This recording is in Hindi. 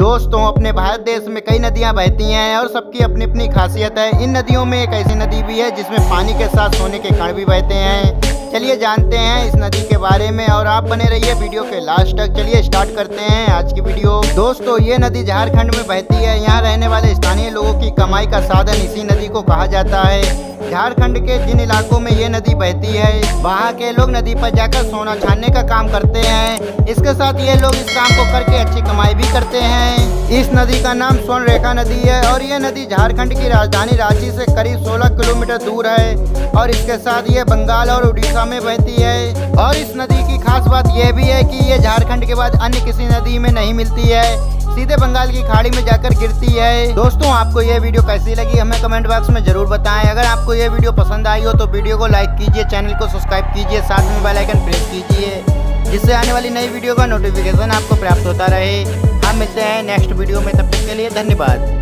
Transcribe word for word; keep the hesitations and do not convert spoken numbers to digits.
दोस्तों, अपने भारत देश में कई नदियां बहती हैं और सबकी अपनी अपनी खासियत है। इन नदियों में एक ऐसी नदी भी है जिसमें पानी के साथ सोने के कण भी बहते हैं। चलिए जानते हैं इस नदी के बारे में और आप बने रहिए वीडियो के लास्ट तक। चलिए स्टार्ट करते हैं आज की वीडियो। दोस्तों, ये नदी झारखंड में बहती है। यहाँ रहने वाले स्थानीय लोगों की कमाई का साधन इसी नदी को कहा जाता है। झारखंड के जिन इलाकों में ये नदी बहती है वहाँ के लोग नदी पर जाकर सोना छानने का काम करते हैं। इसके साथ ये लोग इस काम को करके अच्छी कमाई भी करते हैं। इस नदी का नाम स्वर्ण रेखा नदी है और ये नदी झारखंड की राजधानी रांची से करीब सोलह किलोमीटर दूर है और इसके साथ ये बंगाल और उड़ीसा में बहती है। और इस नदी की खास बात यह भी है कि ये झारखंड के बाद अन्य किसी नदी में नहीं मिलती है, सीधे बंगाल की खाड़ी में जाकर गिरती है। दोस्तों, आपको ये वीडियो कैसी लगी हमें कमेंट बॉक्स में जरूर बताएं। अगर आपको ये वीडियो पसंद आई हो तो वीडियो को लाइक कीजिए, चैनल को सब्सक्राइब कीजिए, साथ में बेल आइकन प्रेस कीजिए जिससे आने वाली नई वीडियो का नोटिफिकेशन आपको प्राप्त होता रहे। हम मिलते हैं नेक्स्ट वीडियो में, तब तक के लिए धन्यवाद।